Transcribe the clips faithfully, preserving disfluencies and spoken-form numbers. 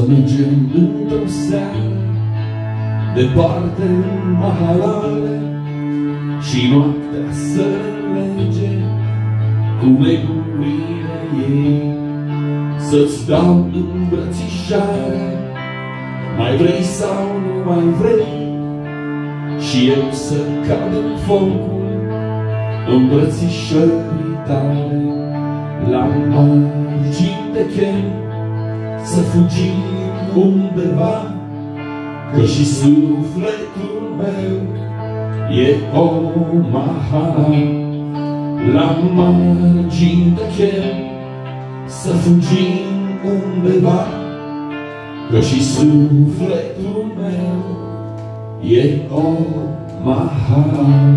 mergem într-o seară departe în mahalale și noaptea să lege cu legurile ei. Să-ți dau îmbrățișare, mai vrei sau nu mai vrei, și eu să cad în focul îmbrățișării tale. La margini te chem să fugim undeva, că și sufletul meu e o mahala. La margini te chem să fugim undeva, că și sufletul meu e o mahala.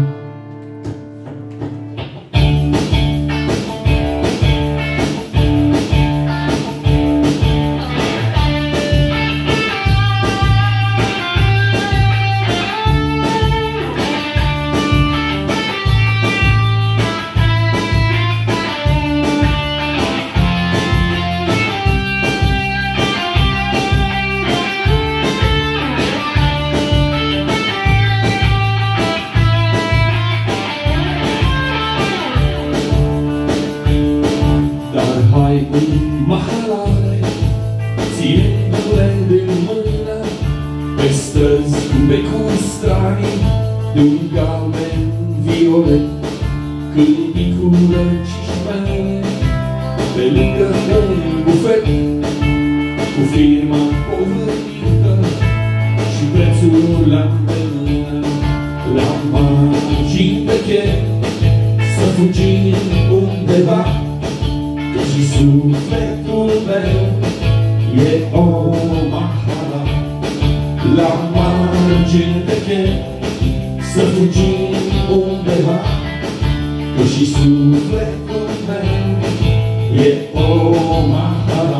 Hai în mahalare, ținându-le de mână, pe străzi cu becuri stranii de un galben violet, când picură cișmele pe lângă un bufet, cu firma povărită și prețul la îndemână. La margini de chem să fugim undeva, că și sufletul meu e o mahala. La margini de chem să fugim undeva, că și sufletul meu e o mahala.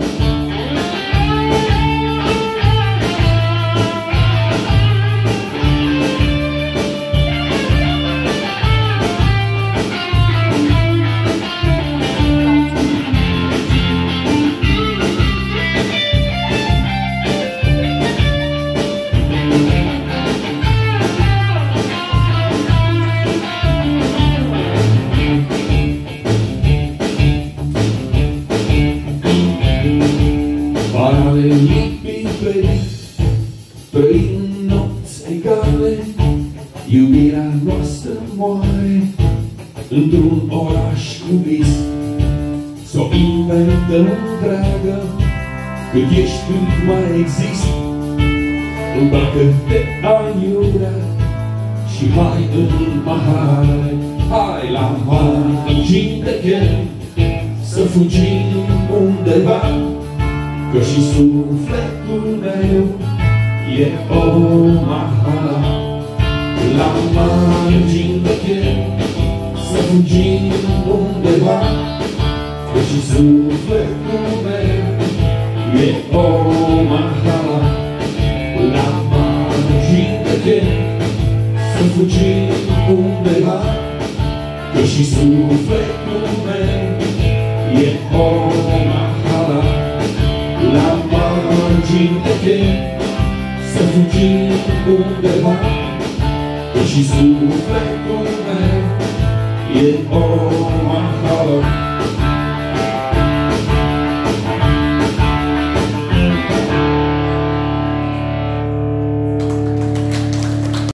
Trăim nopți egale, iubirea noastră moare într-un oraș cu vis. S-o inventăm întreagă, cât ești, cât mai exist. Îmbracă-te aiurea și hai în mahale. Hai la margini de chem să fugim undeva, că și sufletul meu e o mahala. La margini de chem să fugim undeva, că și sufletul meu e o mahala. La margini de chem să fugim undeva, că și sufletul meu e o mahala. La margini de chem să fugim undeva, că și sufletul meu e o mahala.